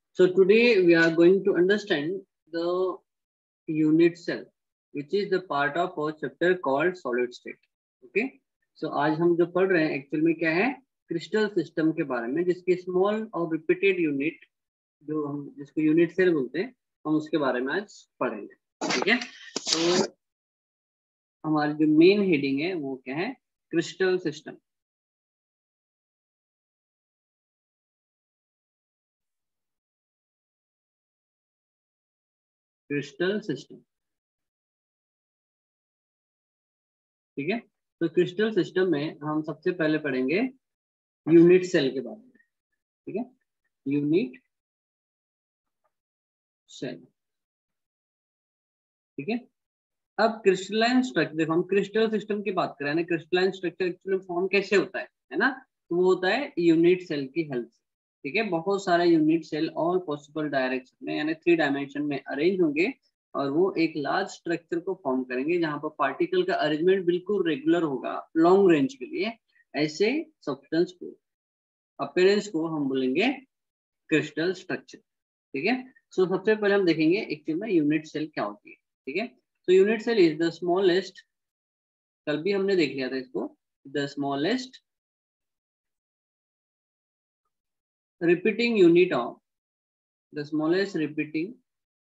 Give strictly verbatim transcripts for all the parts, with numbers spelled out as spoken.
So today we are going to understand the unit cell, which is the part of our chapter called solid state. Okay. So आज हम जो पढ़ रहे हैं actual में क्या है, क्रिस्टल सिस्टम के बारे में, जिसकी स्मॉल और रिपीटेड यूनिट जो हम जिसको यूनिट सेल बोलते हैं, हम उसके बारे में आज पढ़ेंगे. ठीक है. तो हमारी जो मेन हेडिंग है वो क्या है, क्रिस्टल सिस्टम. Crystal system. ठीक है. तो क्रिस्टल सिस्टम में हम सबसे पहले पढ़ेंगे यूनिट सेल के बारे में. ठीक है. Unit cell. ठीक है. अब क्रिस्टलाइन स्ट्रक्चर देखो, हम क्रिस्टल सिस्टम की बात कर रहे हैं ना. क्रिस्टलाइन स्ट्रक्चर एक्चुअली फॉर्म कैसे होता है है ना. तो वो होता है यूनिट सेल की हेल्प से. ठीक है. बहुत सारे unit cell all possible direction में यानी थ्री डायमेंशन में अरेंज होंगे और वो एक लार्ज स्ट्रक्चर को फॉर्म करेंगे जहां पर पार्टिकल का अरेंजमेंट बिल्कुल रेगुलर होगा लॉन्ग रेंज के लिए. ऐसे सब्सटेंस को, अपीयरेंस को हम बोलेंगे क्रिस्टल स्ट्रक्चर. ठीक है. सो सबसे पहले हम देखेंगे एक्चुअल में यूनिट सेल क्या होती है. ठीक है. So unit cell is the smallest, कल भी हमने देख लिया था इसको, the smallest repeating unit of the smallest repeating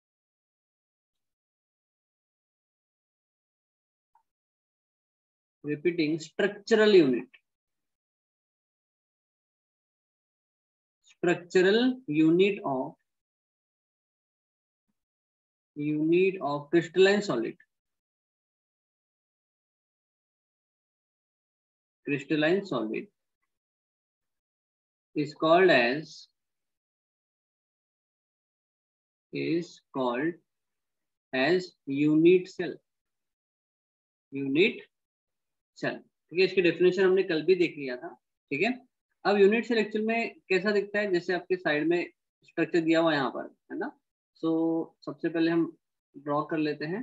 repeating structural unit structural unit of unit of crystalline solid. Crystalline solid is called as is called as unit cell. Unit cell. ठीक है. इसकी डेफिनेशन हमने कल भी देख लिया था. ठीक है. अब यूनिट सेल एक्चुअल में कैसा दिखता है, जैसे आपके साइड में स्ट्रक्चर दिया हुआ है यहाँ पर, है ना. सो so, सबसे पहले हम ड्रॉ कर लेते हैं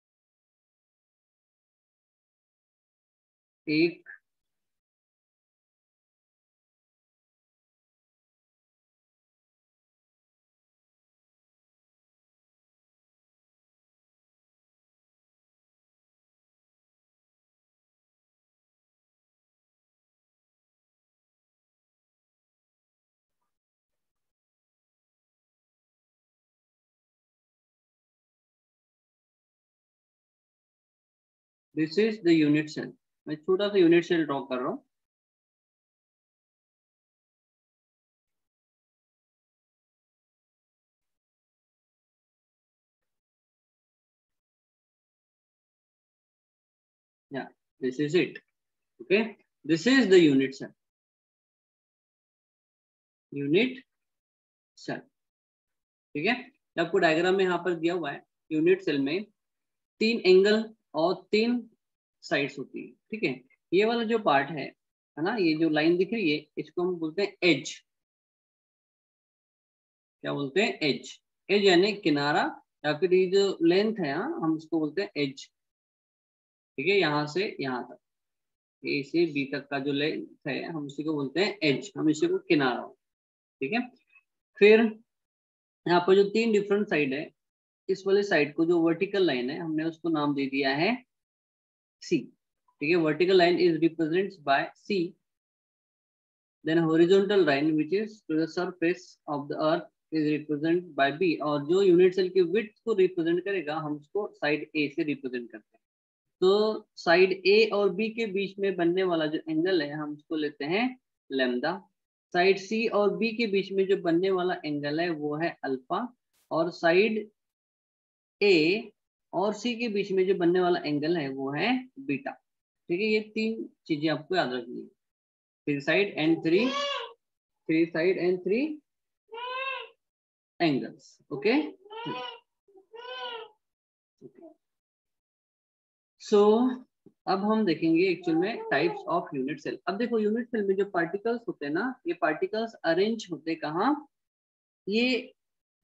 एक this is the unit cell. मैं छोटा सा यूनिट सेल ड्रॉ कर रहा हूँ. Yeah, this is it. Okay, this is the unit cell. Unit cell. ठीक है. आपको डायग्राम में यहाँ पर दिया हुआ है, यूनिट सेल में तीन एंगल और तीन साइड्स होती है. ठीक है. ये वाला जो पार्ट है है ना, ये जो लाइन दिख रही है इसको हम बोलते हैं एज. क्या बोलते हैं? एज. एज यानी किनारा या फिर ये जो लेंथ है हाँ, हम इसको बोलते हैं एज. ठीक है. यहाँ से यहाँ तक, ए से बी तक का जो लेंथ है हम इसी को बोलते हैं एज. हम इसी को किनारा. ठीक है. फिर यहाँ पर जो तीन डिफरेंट साइड है, इस वाले साइड को जो वर्टिकल लाइन है हमने उसको नाम दे दिया है सी. ठीक है. Vertical line is represents by C. Then horizontal line which is to the surface of the earth is represent by B. और जो यूनिट सेल की विड्थ को रिप्रेजेंट करेगा हम उसको साइड ए से रिप्रेजेंट करते हैं. तो साइड ए और बी के बीच में बनने वाला जो एंगल है हम उसको लेते हैं लैम्डा. साइड सी और बी के बीच में जो बनने वाला एंगल है वो है अल्फा. और साइड ए और सी के बीच में जो बनने वाला एंगल है वो है बीटा. ठीक है. ये तीन चीजें आपको याद रखनी है. Three side and three three side and three angles. Okay. So अब हम देखेंगे एक्चुअल में टाइप्स ऑफ यूनिट सेल. अब देखो यूनिट सेल में जो पार्टिकल्स होते हैं ना, ये पार्टिकल्स अरेंज होते कहाँ, ये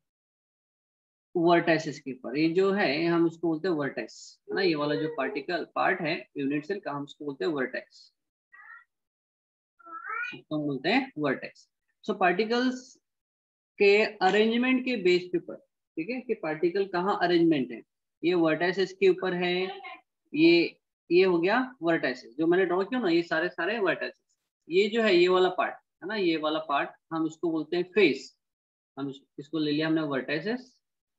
वर्टेक्स के ऊपर. ये जो है हम उसको बोलते हैं वर्टेक्स, है ना. ये वाला जो पार्टिकल पार्ट है यूनिट सेल का हम उसको बोलते हैं वर्टेक्स. इसको हम बोलते हैं वर्टेक्स. सो पार्टिकल्स के अरेंजमेंट के बेस के ऊपर, ठीक है, कि पार्टिकल कहाँ अरेंजमेंट है। ये वर्टाइसेस के ऊपर है, ये ये हो गया वर्टाइसेस जो मैंने ड्रॉ किया ना, ये सारे सारे वर्टाइसेस। ये जो है ये वाला पार्ट है ना, ये वाला पार्ट हम इसको बोलते हैं फेस। हम इसको ले लिया हमने वर्टाइसेस,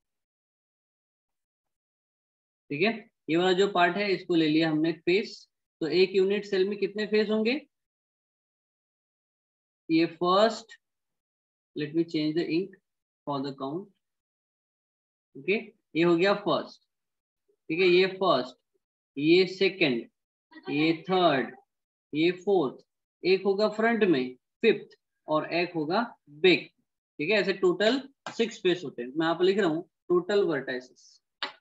ठीक है। ये वाला जो पार्ट है इसको ले लिया हमने फेस। तो एक यूनिट सेल में कितने फेस होंगे? ये first, let me change the ink for the count, okay. ये हो गया फर्स्ट, ठीक है, ये फर्स्ट, ये सेकंड, ये थर्ड, ये फोर्थ, एक होगा फ्रंट में फिफ्थ, और एक होगा बैक, ठीक है। ऐसे टोटल सिक्स फेस होते हैं। मैं यहाँ पर लिख रहा हूँ टोटल वर्टाइसेस,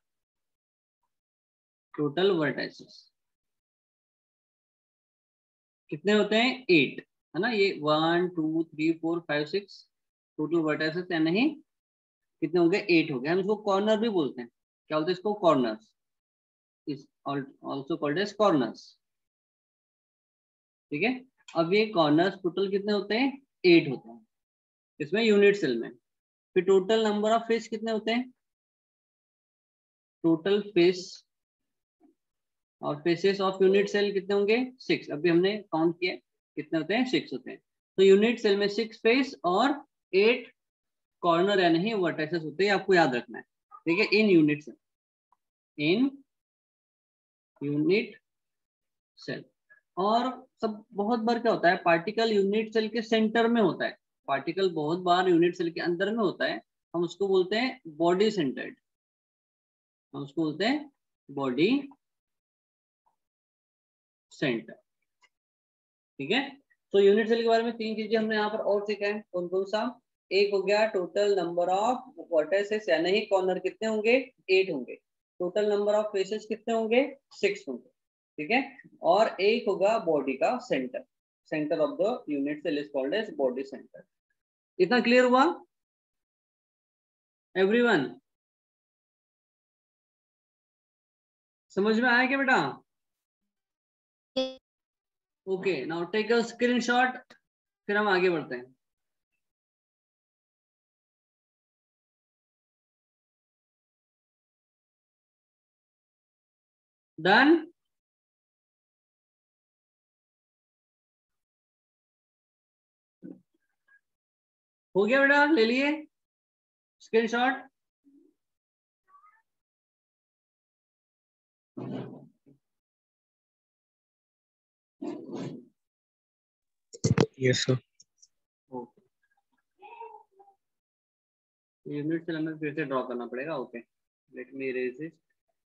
टोटल वर्टाइसेस कितने होते हैं? एट, है ना। ये one two three four five six total vertices, यानी नहीं कितने हो गए? एट हो गए। हम इसको कॉर्नर भी बोलते हैं। क्या बोलते हैं इसको? Corners, is also called as corners, ठीक है। अब ये कॉर्नर्स टोटल कितने होते हैं? एट होते हैं इसमें यूनिट सेल में। फिर टोटल नंबर ऑफ फेस कितने होते हैं? टोटल फेस और फेसेस ऑफ यूनिट सेल कितने होंगे? सिक्स। अभी हमने काउंट किया कितने होते हैं? सिक्स होते हैं। तो यूनिट सेल में सिक्स फेस और एट कॉर्नर या नहीं वर्टाइसेस होते हैं, आपको याद रखना है, ठीक है। In unit cell, in unit cell. और सब बहुत बार क्या होता है, पार्टिकल यूनिट सेल के सेंटर में होता है, पार्टिकल बहुत बार यूनिट सेल के अंदर में होता है। हम उसको बोलते हैं बॉडी सेंटर्ड, हम उसको बोलते हैं बॉडी सेंटर, ठीक है। तो यूनिट सेल के बारे में तीन चीजें हमने यहाँ पर और सीखा है। कौन कौन सा? एक हो गया टोटल नंबर ऑफ वर्टाइसेस यानी ही कॉर्नर कितने होंगे? एट होंगे। टोटल नंबर ऑफ फेसेस कितने होंगे? सिक्स होंगे, ठीक है। और एक होगा बॉडी का centre, centre of the unit cell is called as body centre. इतना क्लियर हुआ एवरीवन? समझ में आया क्या बेटा? Okay, now take a screenshot, फिर हम आगे बढ़ते हैं। डन? हो गया बेटा? ले लिए screenshot? Yes sir. Unit cell हमें फिर से ड्रॉ करना पड़ेगा। Okay, let me erase it.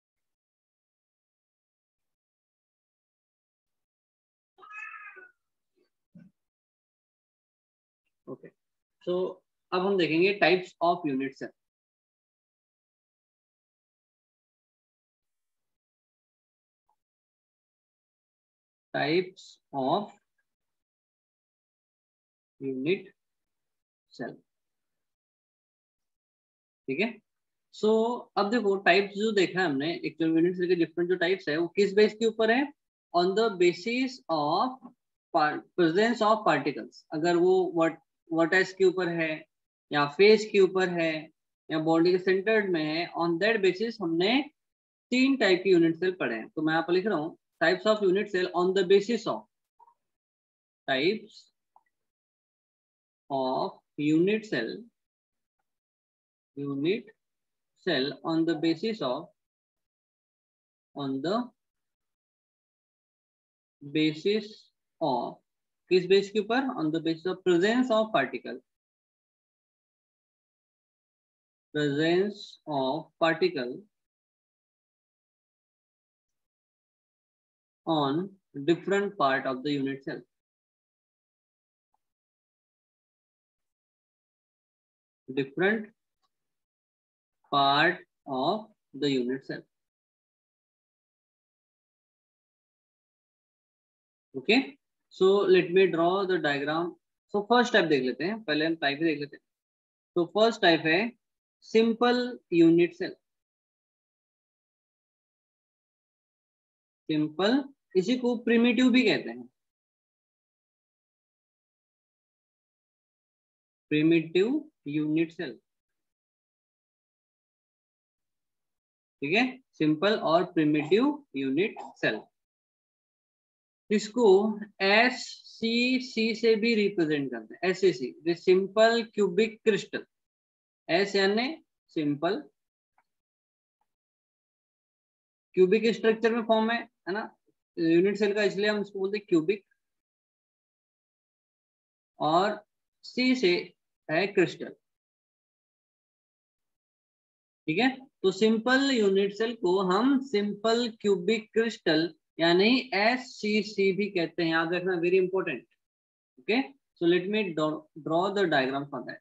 Okay, so अब हम देखेंगे types of unit cell. Types of unit cell, ठीक है। सो अब देखो टाइप्स जो देखा है हमने, एक जो यूनिट सेल के डिफरेंट जो टाइप्स है वो किस बेस के ऊपर है? On the basis of presence of particles. अगर वो वर्टाइस के ऊपर है या फेस के ऊपर है या बॉडी के सेंटर्ड में है, ऑन दैट बेसिस हमने तीन टाइप की यूनिट सेल पढ़े हैं। तो मैं यहाँ पर लिख रहा हूँ types of unit cell on the basis of, types of unit cell, unit cell on the basis of, on the basis of, किस बेस के ऊपर? on the basis of presence of particle, presence of particle on different part of the unit cell, different part of the unit cell, okay. So let me draw the diagram. So first type देख लेते हैं, पहले हम type देख लेते हैं। तो first type है सिंपल यूनिट सेल, सिंपल, इसी को प्रिमिटिव भी कहते हैं, प्रिमिटिव यूनिट सेल, ठीक है, सिंपल और प्रिमिटिव यूनिट सेल। इसको एस सी सी से भी रिप्रेजेंट करते हैं, S C C, simple cubic crystal. S यानी सिंपल, क्यूबिक स्ट्रक्चर में फॉर्म है है ना यूनिट सेल का, इसलिए हम इसको बोलते हैं क्यूबिक, और सी से है क्रिस्टल, ठीक है। तो सिंपल यूनिट सेल को हम सिंपल क्यूबिक क्रिस्टल यानी एस सी सी भी कहते हैं, याद रखना, very important. Okay, so let me draw the diagram for that.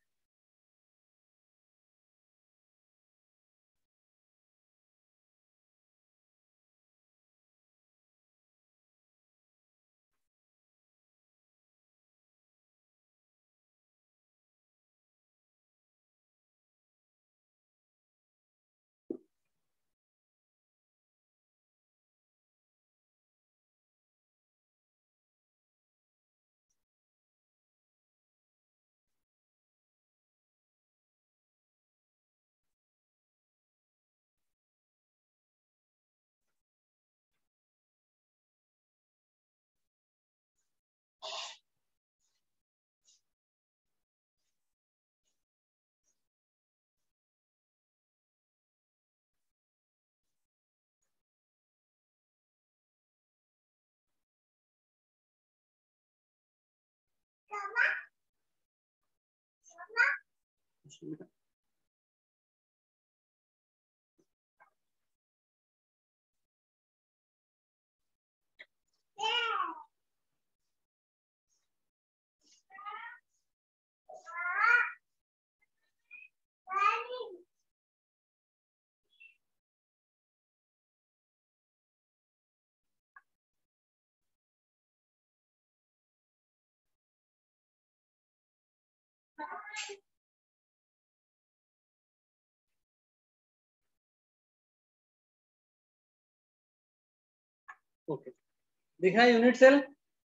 Okay, दिखा यूनिट सेल।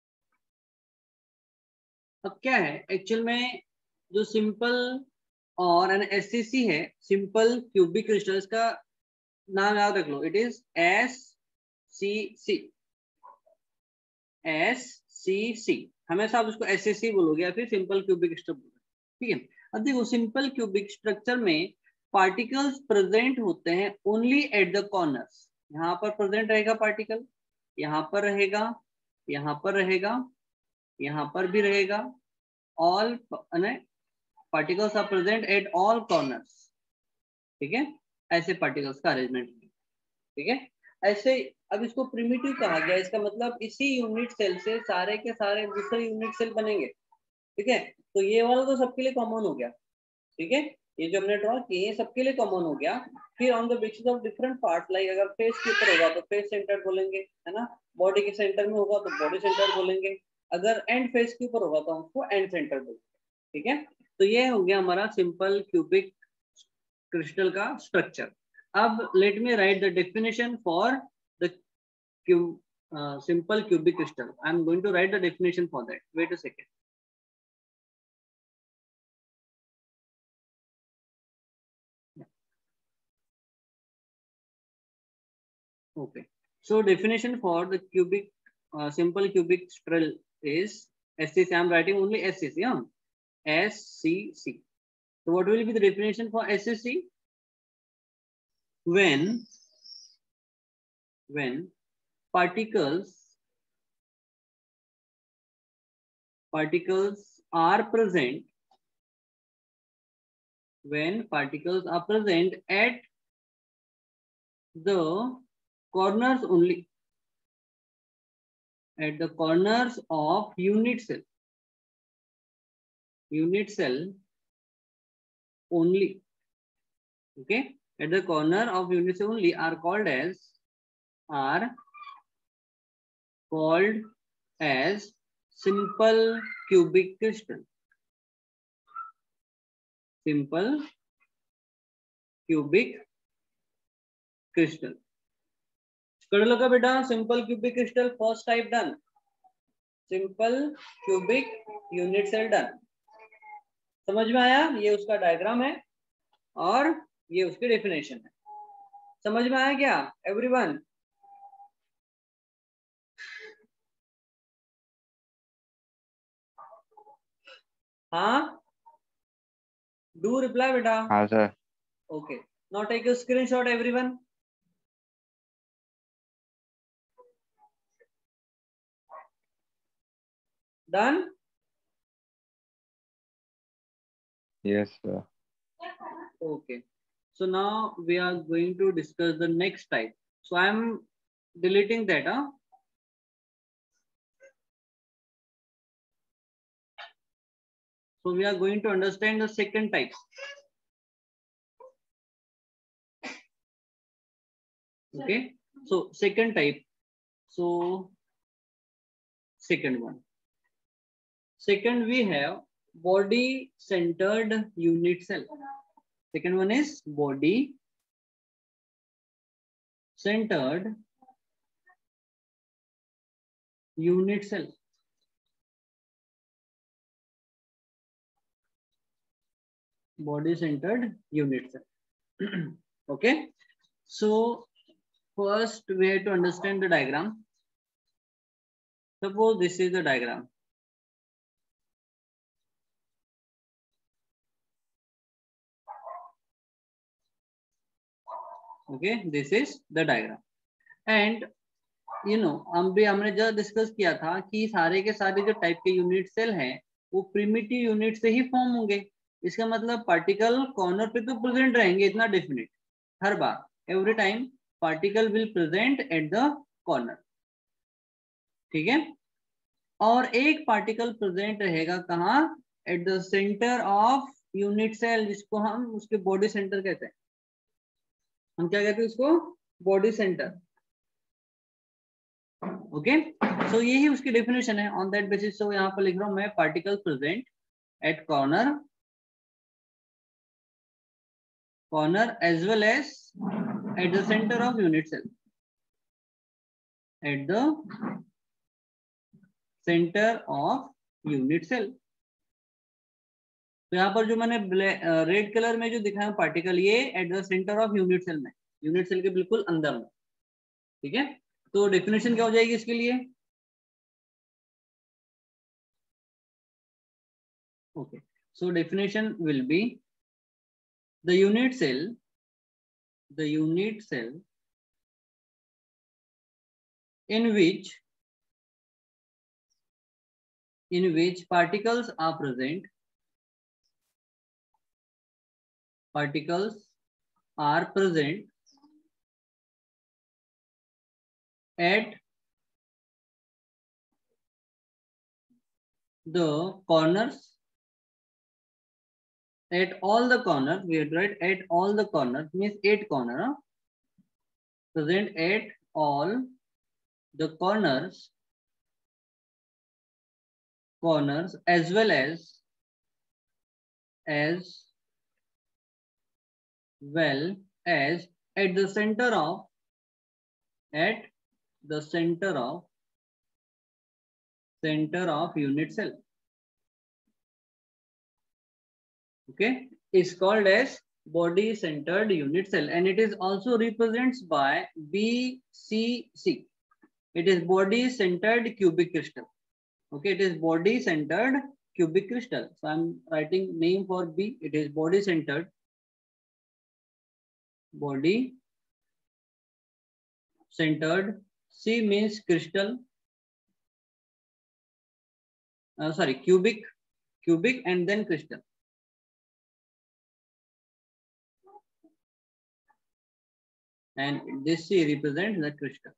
अब क्या है एक्चुअल में, जो सिंपल और एन एस सी सी है, सिंपल क्यूबिक क्रिस्टल्स का नाम याद रख लो, it is S C C, S C C, हमेशा आप उसको एस सी सी बोलोगे या फिर सिंपल क्यूबिक स्ट्रक्चर बोलोगे, ठीक है। अब देखो, सिंपल क्यूबिक स्ट्रक्चर में पार्टिकल्स प्रेजेंट होते हैं ओनली एट द कॉर्नर्स। यहाँ पर प्रेजेंट रहेगा पार्टिकल, यहाँ पर रहेगा, यहाँ पर रहेगा, यहाँ पर भी रहेगा, all particles are present at all corners, ठीक है। ऐसे पार्टिकल्स का अरेंजमेंट, ठीक है, ऐसे। अब इसको प्रिमिटिव कहा गया, इसका मतलब इसी यूनिट सेल से सारे के सारे दूसरे यूनिट सेल बनेंगे, ठीक है। तो ये वाला तो सबके लिए कॉमन हो गया, ठीक है, ये जो हमने ड्रॉ किए ये सबके लिए कॉमन हो गया। फिर on the basis of different part, like अगर फेस के ऊपर होगा तो फेस सेंटर बोलेंगे, है ना, बॉडी के सेंटर में होगा तो बॉडी सेंटर बोलेंगे, अगर एंड फेस के ऊपर होगा तो हम उसको एंड सेंटर बोलेंगे, ठीक है। तो ये हो गया हमारा सिंपल क्यूबिक क्रिस्टल का स्ट्रक्चर। अब let me write the definition for the simple cubic crystal. I am going to write the definition for that, wait a second. Okay, so definition for the cubic, uh, simple cubic crystal is S C C. I am writing only S C C. Huh? S C C. So what will be the definition for S C C? When when particles particles are present, when particles are present at the corners only, at the corners of unit cell, unit cell only, okay, at the corner of unit cell only are called as are called as simple cubic crystal. Simple cubic crystal. कर लो का बेटा, simple cubic crystal first type done, simple cubic unit cell done. समझ में आया? ये उसका diagram है और ये उसकी डेफिनेशन है। समझ में आया क्या एवरीवन? हाँ, डू रिप्लाई बेटा। हाँ sir. Okay, now take a screenshot everyone. Done? Yes sir. Okay, so now we are going to discuss the next type. So I am deleting that. Huh? So we are going to understand the second type. Okay, so second type. So second one. Second we have body centered unit cell. Second one is body centered unit cell. Body centered unit cell. Okay, so first we have to understand the diagram. Suppose this is the diagram. Okay, this is the diagram. And you know, हम भी हमने जब discuss किया था कि सारे के सारे जो टाइप के यूनिट सेल हैं वो प्रिमिटिव यूनिट से ही फॉर्म होंगे। इसका मतलब पार्टिकल कॉर्नर पे तो प्रेजेंट रहेंगे, इतना डेफिनेट हर बार, every time particle will present at the corner. ठीक है, और एक पार्टिकल प्रेजेंट रहेगा कहाँ? At the centre of unit cell, जिसको हम उसके बॉडी सेंटर कहते हैं। हम क्या कहते हैं उसको? Body centre. ओके, सो यही उसकी डेफिनेशन है। ऑन दैट बेसिस सो यहाँ पर लिख रहा हूं मैं, particle present at corner corner as well as at the centre of unit cell, at the centre of unit cell. तो यहाँ पर जो मैंने रेड कलर में जो दिखाया पार्टिकल, ये at the centre of unit cell में, यूनिट सेल के बिल्कुल अंदर में। ठीक है, तो डेफिनेशन क्या हो जाएगी इसके लिए? Okay, so definition will be the unit cell the unit cell in which in which particles are present particles are present at the corners, at all the corners, we have write at all the corners means eight corner, huh? Present at all the corners corners as well as as well as at the center of at the center of center of unit cell. Okay, is called as body centered unit cell, and it is also represents by B C C. It is body centered cubic crystal. Okay, it is body centered cubic crystal. So I'm writing name for B. It is body centered body centered. C means crystal. Uh, sorry, cubic, cubic, and then crystal. And this C represents the crystal.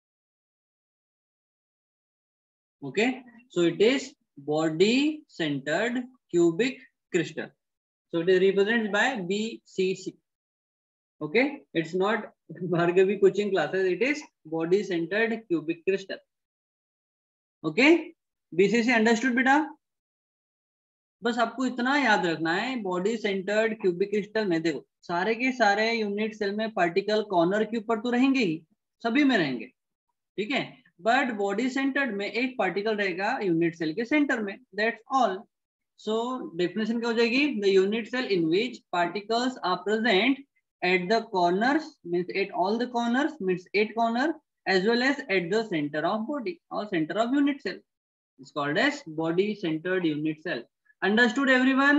Okay, so it is body centered cubic crystal. So it is represented by B C C. Okay, it's not Bhargavi coaching classes, it is body centered cubic crystal. Okay, B C C understood बेटा? बस आपको इतना याद रखना है, body centred cubic crystal में देखो सारे के सारे यूनिट सेल में पार्टिकल कॉर्नर के ऊपर तो रहेंगे ही, सभी में रहेंगे। ठीक है, बट बॉडी सेंटर्ड में एक पार्टिकल रहेगा यूनिट सेल के सेंटर में, दैट्स ऑल। सो डेफिनेशन क्या हो जाएगी? The unit cell in which particles are present at the corners means at all the corners means at corner as well as at the center of body or center of unit cell is called as body centered unit cell. Understood everyone?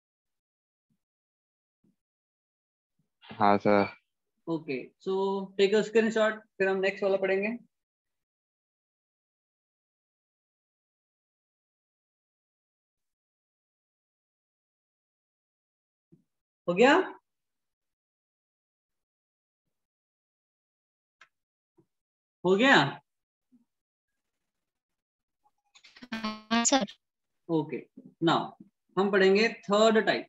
हाँ sir. Okay, so take a screenshot. फिर हम next वाला पढ़ेंगे. हो गया? हो गया? हाँ सर. ओके, नाउ हम पढ़ेंगे थर्ड टाइप.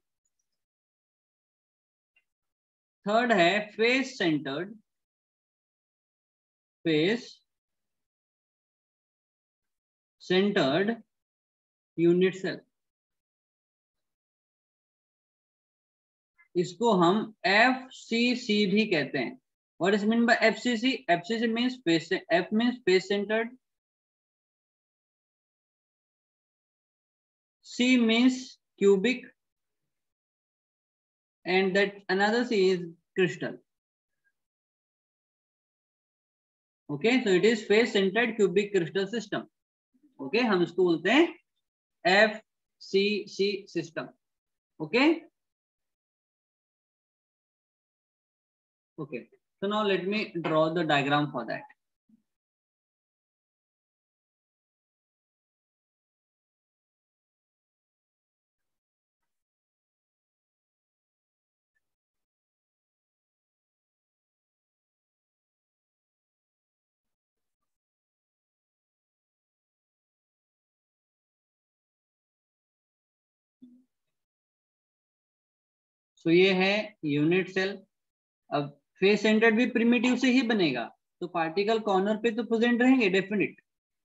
थर्ड है face centred face centred unit cell. इसको हम एफ सी सी भी कहते हैं. What is mean by F C C? F C C means face, F means face centred, C means cubic, and that another C is crystal. Okay, so it is face centered cubic crystal system. Okay, हम इसको बोलते हैं F C C system. Okay, okay. So now let me draw the diagram for that. So ये है unit cell. अब face centred भी primitive से ही बनेगा, तो पार्टिकल कॉर्नर पे तो प्रेजेंट रहेंगे डेफिनेट.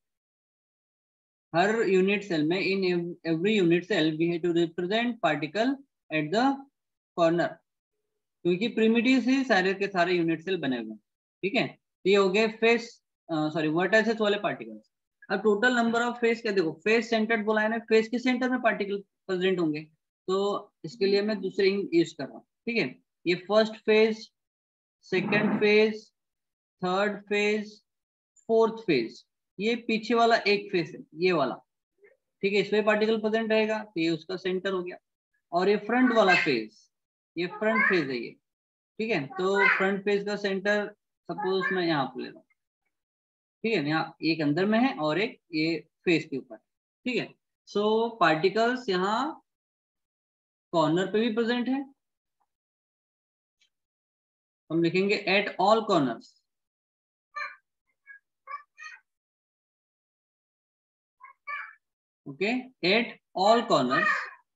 हर यूनिट सेल में in every unit cell we have to represent particle at the corner, क्योंकि प्रिमिटिव से सारे के सारे यूनिट सेल बने हुए हैं. ठीक है, ये हो गए फेस सॉरी वर्टिसेस वाले पार्टिकल्स. अब टोटल नंबर ऑफ फेस क्या, देखो फेस सेंटर्ड बोला है ना, फेस के सेंटर में पार्टिकल प्रेजेंट होंगे, तो इसके लिए मैं दूसरे यूज कर रहा हूँ. ठीक है, ये first face, second face, third face, fourth face, ये पीछे वाला एक फेज है, ये वाला. ठीक है, इसमें पार्टिकल प्रेजेंट रहेगा, तो ये उसका सेंटर हो गया. और ये फ्रंट वाला फेज, ये फ्रंट फेज है ये. ठीक है, तो फ्रंट फेज का सेंटर सपोज मैं यहाँ पे ले रहा हूँ. ठीक है, यहाँ एक अंदर में है और एक ये फेस के ऊपर. ठीक है, सो पार्टिकल्स यहाँ कॉर्नर पे भी प्रेजेंट है. हम लिखेंगे at all corners. Okay, at all corners.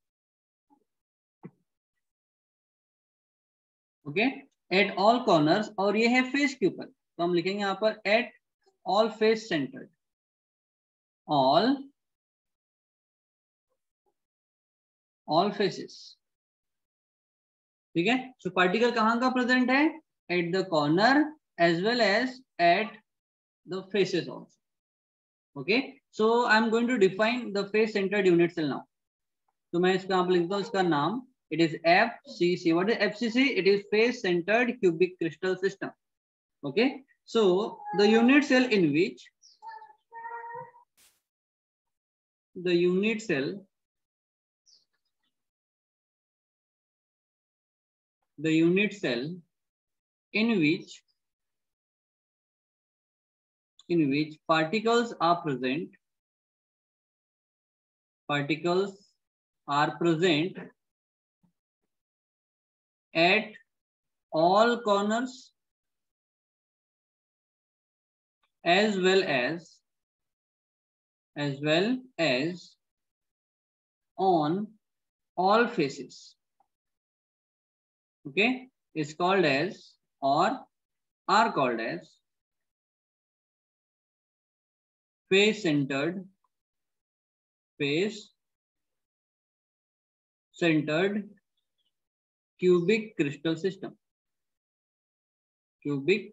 Okay, at all corners, और ये है फेस के ऊपर, तो हम लिखेंगे यहाँ पर at all face centred. All all faces. ठीक है, सो पार्टिकल कहाँ का प्रेजेंट है? At the corner as well as at the faces also. Okay, so I am going to define the face centred unit cell now. तो मैं इसका यहाँ पर लिखता हूँ इसका नाम. It is F C C. What is F C C? It is face-centered cubic crystal system. Okay. So the unit cell in which the unit cell the unit cell in which in which particles are present particles are present at all corners as well as as well as on all faces. Okay, is called as or are called as face centered face centered cubic crystal system. Cubic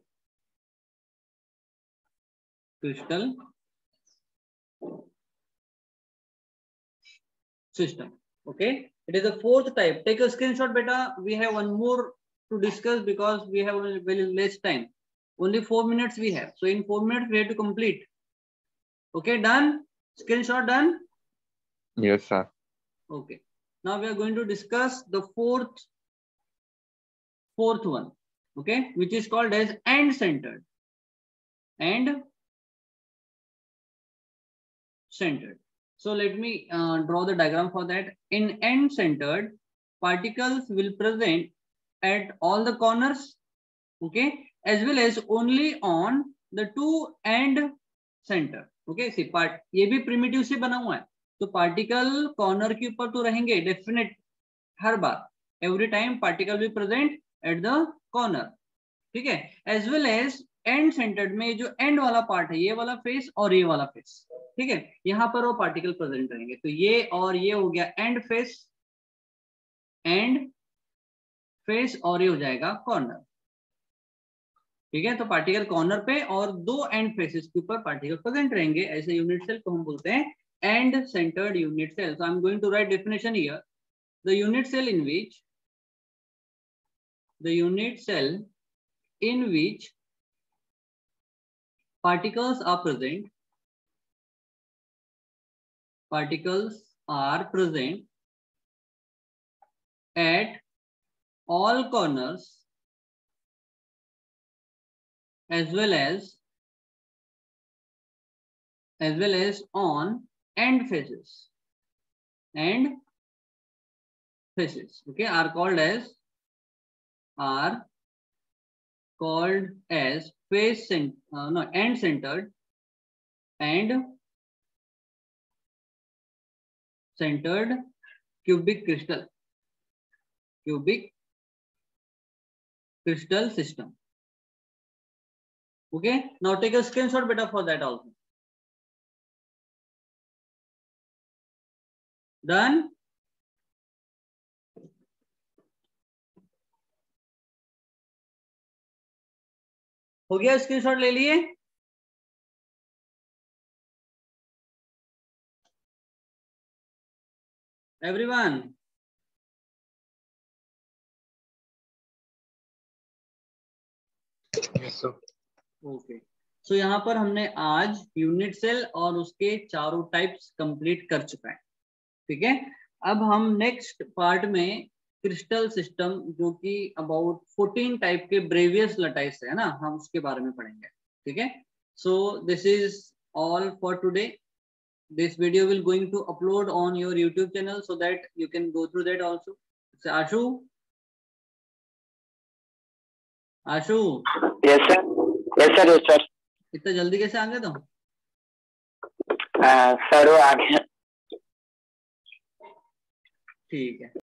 crystal system. Okay, it is the fourth type. Take a screenshot, beta. We have one more to discuss because we have very less time. Only four minutes we have. So in four minutes we have to complete. Okay, done. Screenshot done. Yes, sir. Okay. Now we are going to discuss the fourth fourth one. Okay, which is called as end centered. And centered. So let me uh, draw the diagram for that. In end centered, particles will present at all the corners, okay, as well as only on the two end center. Okay, see part ये भी primitive से बना हुआ है, तो particle corner के ऊपर तो रहेंगे definite her bar, every time particle will present at the corner, ठीक है, as well as end centred में जो एंड वाला पार्ट है, ये वाला फेस और ये वाला फेस, ठीक है, यहां पर वो पार्टिकल प्रेजेंट रहेंगे. तो ये और ये हो गया एंड फेस, एंड फेस, और ये हो जाएगा कॉर्नर. ठीक है, तो पार्टिकल कॉर्नर पे और दो एंड फेसेस के ऊपर पार्टिकल प्रेजेंट रहेंगे. ऐसे यूनिट सेल को हम बोलते हैं end centred unit cell. So I am going to write definition here. The unit cell in which the unit cell in which particles are present particles are present at all corners as well as as well as on end faces and faces, okay, are called as are called as face cent uh, no end centered and centered cubic crystal cubic crystal system. Okay, now take a screenshot beta for that also. Done. हो गया, screenshot ले लिए. Everyone, okay. सो यहाँ पर हमने आज unit cell और उसके चारों टाइप्स कंप्लीट कर चुका है. ठीक है, अब हम नेक्स्ट पार्ट में क्रिस्टल सिस्टम, जो कि अबाउट फोर्टीन टाइप के ब्रेवियस लटाइस है ना, हम उसके बारे में पढ़ेंगे. ठीक है, so this is all for today. This video will going to upload on your YouTube channel so that you can go through that also. Ashu Ashu yes sir. Yes sir. Yes sir. इतना जल्दी कैसे आ गए तुम? सर वो आ गया. ठीक है.